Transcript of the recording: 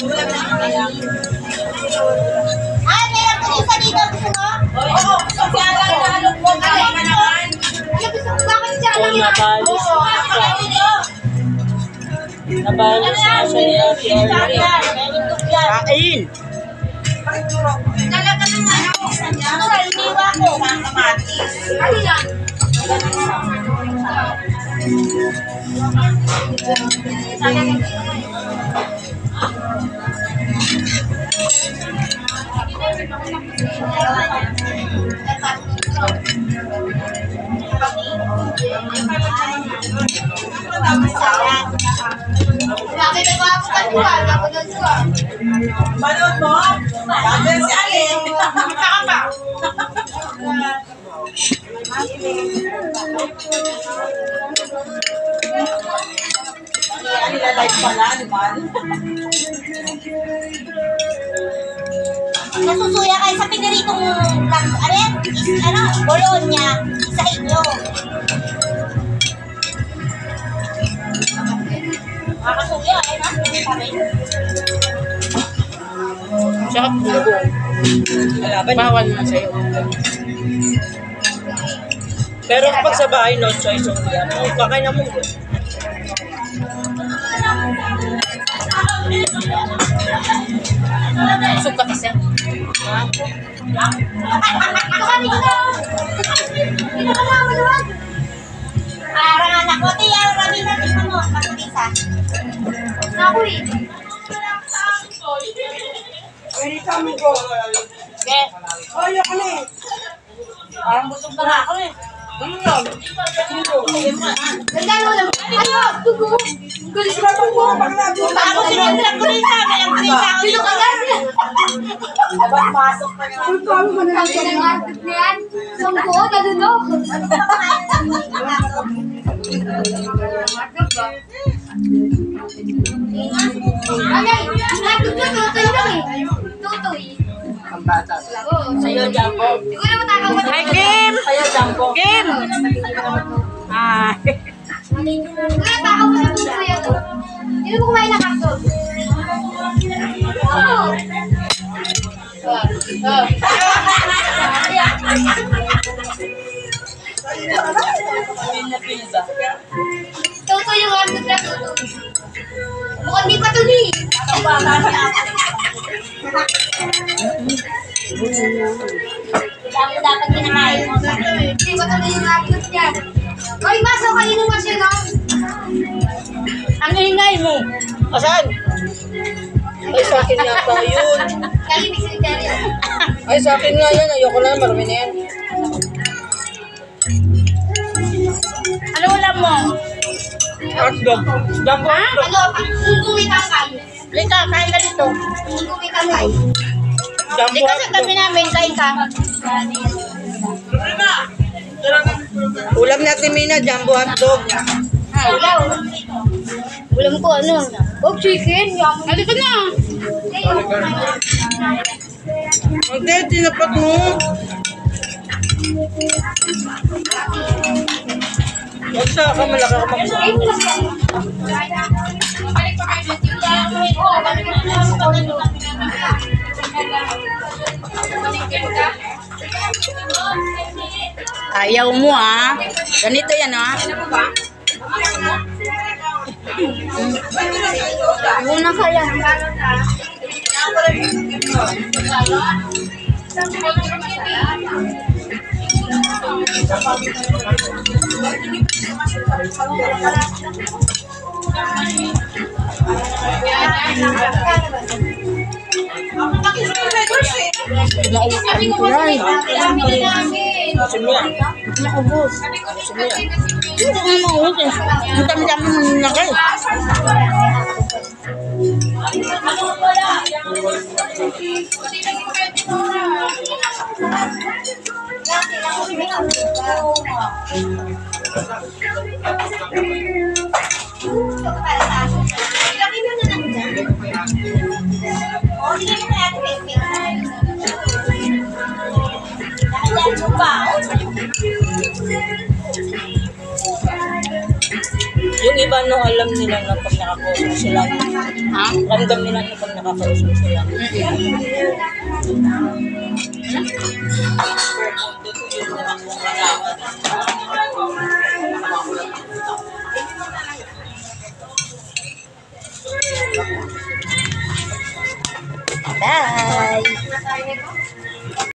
Ay, meron ko isa dito. Gusto mo? Oo, kasi alalog mo ka naman. Bakit siya lang yan? Nabalis na siya ni Ate Arlie. Kain! Talaga naman ako. Ano ba, iniwa ko. Kamatis. Ano yan? Bakit ako ako katuwa? Ako doon siya. Manood mo? Sabi si Alin. Kita ka pa. Nilalive pala, di ba? Nasusuya kayo sa piniritong Bologna sa inyo. Makakasuya, ay na? Tsaka pugo. Bawal na sa'yo. Pero kapag sa bahay, no choice yung yan. Kakain na mo. Busog ka kasi. Ito kami dito. Ito ka na, maluwag. Parang anak ko, tiya, rami na rin mo. Matulisa. Naku eh. Pwede kami ko. Okay. Ay, ako na eh. Parang busog na nga ako eh. Ganda mo lang. Ano? Tugo. Gulis na tugo. Ako sinundan ko rin sa amin. Ang kulisa ko. Sino ka gan? Pasok pa nga. Ang kami mo na lang pinangarap na yan. Sangko, naduno. Alay, natug ka, tutoy lang eh. Tutoy. Ang bata. Sa'yo, Jumbo. Siguro matakaw mo. Hi, Kim! Sa'yo, Jumbo. Kim! Hi! Kuya, takaw mo sa tutoy ako. Hindi mo kumain na kaso. Oo. Tutoy yung hanggang na tutoy. Mukhang di pa to ni. Dapat kinakain mo. Hindi ko tuloy yung hanggang niya. Hoy, maso kayo nung masya no? Ang hingay mo. Asan? Ay, sa akin yata yun. Kayo may secretary. Ay, sa akin nga yan. Ayoko na. Marami na yan. Ano ulam mo? Hotdog. Jumbo hotdog. Ano, gugumi ka kayo. Lika, kain ka dito. Gugumi ka kayo. Jumbo Di kasi kami namin, kain ka. Ulam natin, Mina. Jumbo hotdog. Ulaw. Ulam ko ano? Oh, chicken. Halika na. Hindi, tinapat mo. Huwag sa ka, malaki ka magsabi. Ayaw mo ah. Ganito yan ah. Muna kaya. Nauusan ko yan. Semua. Naubos. Semua. Hindi nga maubos eh. Ang dami-dami mo nilagay. Yung iba ba no, alam nila na pag nakakausap sila? Ha? Ramdam nila na pag nakakausap sila. Bye!